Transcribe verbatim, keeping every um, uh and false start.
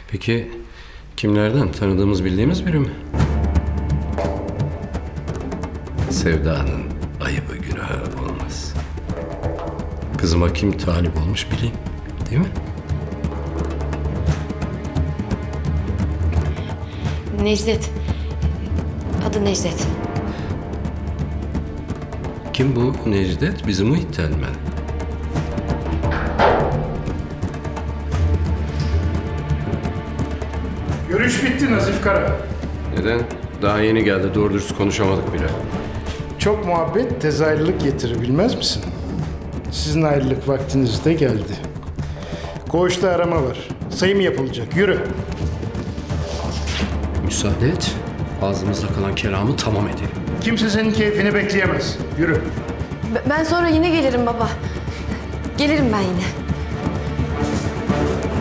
Peki kimlerden? Tanıdığımız, bildiğimiz biri mi? Sevdanın ayıbı günahı olmaz. Kızıma kim talip olmuş bileyim, değil mi? Necdet. Adı Necdet. Kim bu Necdet? Bizim Muhittin mi? Görüş bitti Nazif Kara. Neden? Daha yeni geldi. Doğru dürüst konuşamadık bile. Çok muhabbet tez ayrılık getirir, bilmez misin? Sizin ayrılık vaktiniz de geldi. Koğuşta arama var. Sayım yapılacak. Yürü. Müsaade et. Ağzımızda kalan kelamı tamam edelim. Kimse senin keyfini bekleyemez. Yürü. Ben sonra yine gelirim baba. Gelirim ben yine.